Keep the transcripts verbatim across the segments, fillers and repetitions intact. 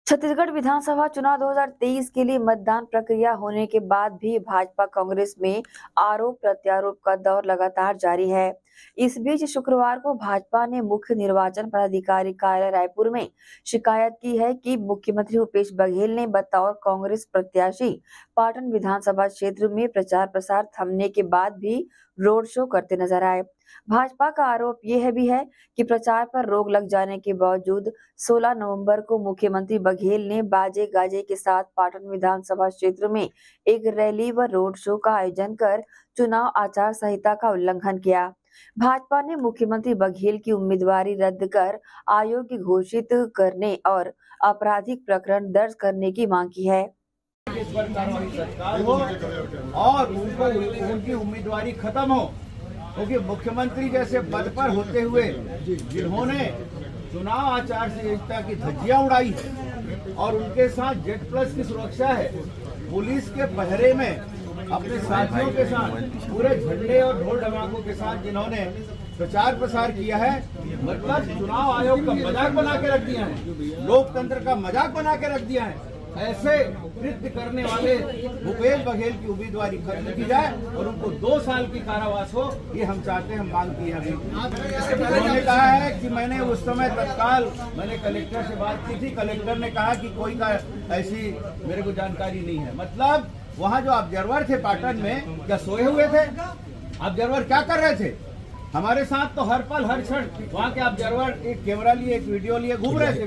छत्तीसगढ़ विधानसभा चुनाव दो हज़ार तेईस के लिए मतदान प्रक्रिया होने के बाद भी भाजपा कांग्रेस में आरोप प्रत्यारोप का दौर लगातार जारी है। इस बीच शुक्रवार को भाजपा ने मुख्य निर्वाचन पदाधिकारी कार्यालय रायपुर में शिकायत की है कि मुख्यमंत्री भूपेश बघेल ने बतौर कांग्रेस प्रत्याशी पाटन विधानसभा क्षेत्र में प्रचार प्रसार थमने के बाद भी रोड शो करते नजर आए। भाजपा का आरोप यह भी है कि प्रचार पर रोक लग जाने के बावजूद सोलह नवंबर को मुख्यमंत्री बघेल ने बाजे गाजे के साथ पाटन विधानसभा क्षेत्र में एक रैली व रोड शो का आयोजन कर चुनाव आचार संहिता का उल्लंघन किया। भाजपा ने मुख्यमंत्री बघेल की उम्मीदवारी रद्द कर अयोग्य घोषित करने और आपराधिक प्रकरण दर्ज करने की मांग की है। इस पर कार्रवाई सरकार हो और उनको उनकी उम्मीदवारी खत्म हो, क्योंकि मुख्यमंत्री जैसे पद पर होते हुए जिन्होंने चुनाव आचार संहिता की धज्जियां उड़ाई है और उनके साथ जेड प्लस की सुरक्षा है, पुलिस के पहरे में अपने साथियों के साथ पूरे झंडे और ढोल ढमाकों के साथ जिन्होंने प्रचार प्रसार किया है, मतलब चुनाव आयोग का मजाक बना के रख दिया है, लोकतंत्र का मजाक बना के रख दिया है। ऐसे कृत्य करने वाले भूपेश बघेल की उम्मीदवारी खत्म की जाए और उनको दो साल की कारावास हो, ये हम चाहते हैं, हम मांग की है। उन्होंने कहा है कि मैंने उस समय तत्काल मैंने कलेक्टर से बात की थी, कलेक्टर ने कहा कि कोई का ऐसी मेरे को जानकारी नहीं है। मतलब वहाँ जो ऑब्जर्वर थे पाटन में, क्या सोए हुए थे? ऑब्जर्वर क्या कर रहे थे? हमारे साथ तो हर पल हर क्षण वहाँ के ऑब्जर्वर एक कैमरा लिए, एक वीडियो लिए घूम रहे थे,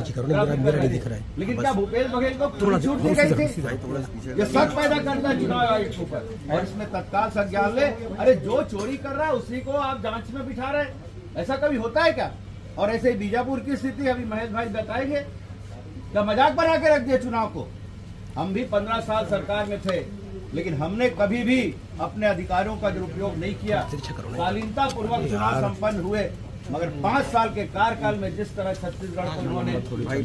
लेकिन क्या भूपेश बघेल को छूट दी गई थी? ये शक पैदा करता है चुनाव आयोग के ऊपर और इसमें तत्काल संज्ञान ले। अरे जो चोरी कर रहा है उसी को आप जांच में बिठा रहे, ऐसा कभी होता है क्या? और ऐसे ही बीजापुर की स्थिति अभी महेश भाई बताएंगे, क्या मजाक बना के रख दिया चुनाव को। हम भी पंद्रह साल सरकार में थे, लेकिन हमने कभी भी अपने अधिकारों का दुरुपयोग नहीं किया। शालीनता पूर्वक चुनाव संपन्न हुए, मगर पांच साल के कार्यकाल में जिस तरह छत्तीसगढ़ को उन्होंने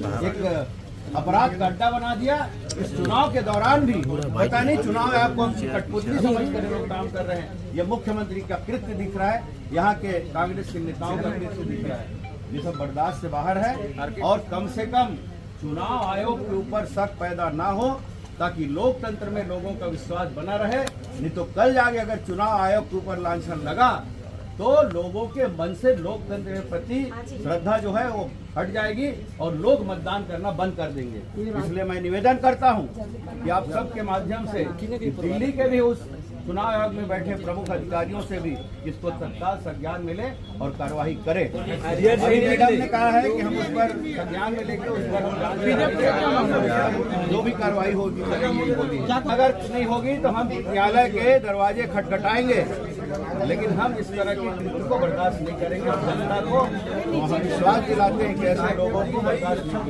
एक अपराध का अड्डा बना दिया, इस चुनाव के दौरान भी पता नहीं चुनाव आयोग को हम कठपुतली समझ कर लोग काम कर रहे हैं। ये मुख्यमंत्री का कृत्य दिख रहा है, यहाँ के कांग्रेस के नेताओं का कृत्य दिख रहा है, ये सब बर्दाश्त से बाहर है। और कम से कम चुनाव आयोग के ऊपर शक पैदा ना हो, ताकि लोकतंत्र में लोगों का विश्वास बना रहे। नहीं तो कल जाके अगर चुनाव आयोग के ऊपर लांछन लगा तो लोगों के मन से लोकतंत्र के प्रति श्रद्धा जो है वो हट जाएगी और लोग मतदान करना बंद कर देंगे। इसलिए मैं निवेदन करता हूं कि आप सबके माध्यम से दिल्ली के भी उस चुनाव आयोग में बैठे प्रमुख अधिकारियों से भी इसको तत्काल संज्ञान मिले और कार्रवाई करें। अभी निगम ने कहा है कि हम उस पर संज्ञान में लेकर उस पर हम जो भी कार्रवाई होगी होगी, अगर नहीं होगी तो हम न्यायालय के दरवाजे खटखटाएंगे, लेकिन हम इस तरह की कृत्य को बर्दाश्त नहीं करेंगे। जनता को हम विश्वास दिलाते हैं कि ऐसे लोगों को बर्दाश्त नहीं